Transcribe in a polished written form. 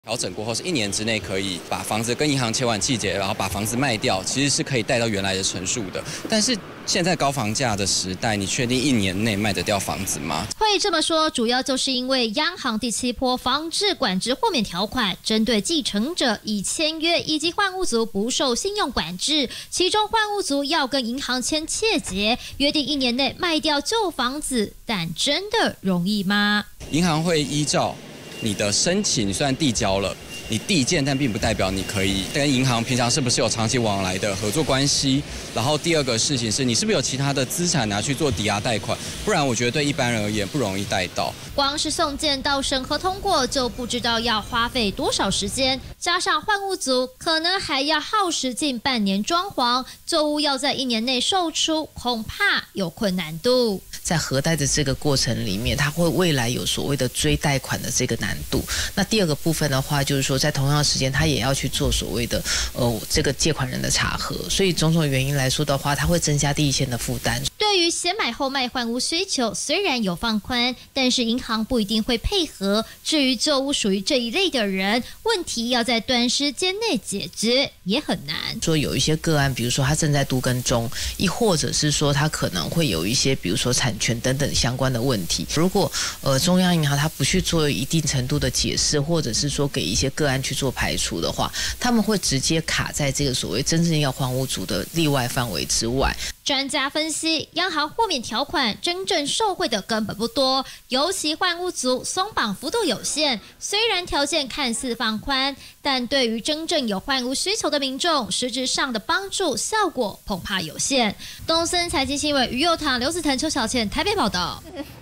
调整过后是1年之内可以把房子跟银行签完契结，然后把房子卖掉，其实是可以贷到原来的成数的。但是现在高房价的时代，你确定1年内卖得掉房子吗？ 会这么说，主要就是因为央行第7波房制管制豁免条款，针对继承者已签约以及换屋族不受信用管制，其中换屋族要跟银行签切结，约定1年内卖掉旧房子，但真的容易吗？ 银行会依照你的申请，你虽然递交了，你递件，但并不代表你可以跟银行平常是不是有长期往来的合作关系。然后第二个事情是你是不是有其他的资产拿去做抵押贷款，不然我觉得对一般人而言不容易贷到。 光是送件到审核通过就不知道要花费多少时间，加上换屋族可能还要耗时近半年装潢，旧屋要在1年内售出，恐怕有困难度。 在核贷的这个过程里面，它会未来有所谓的追贷款的这个难度。那第二个部分的话，就是说在同样的时间，它也要去做所谓的这个借款人的查核，所以种种原因来说的话，它会增加第一线的负担。 对于先买后卖换屋需求，虽然有放宽，但是银行不一定会配合。至于旧屋属于这一类的人，问题要在短时间内解决也很难。 说有一些个案，比如说他正在都更中，亦或者是说他可能会有一些，比如说产权等等相关的问题。如果中央银行它不去做一定程度的解释，或者是说给一些个案去做排除的话，他们会直接卡在这个所谓真正要换屋族的例外范围之外。 专家分析，央行豁免条款真正受惠的根本不多，尤其换屋族松绑幅度有限。虽然条件看似放宽，但对于真正有换屋需求的民众，实质上的帮助效果恐怕有限。东森财经新闻于佑堂、刘子腾、邱小倩台北报道。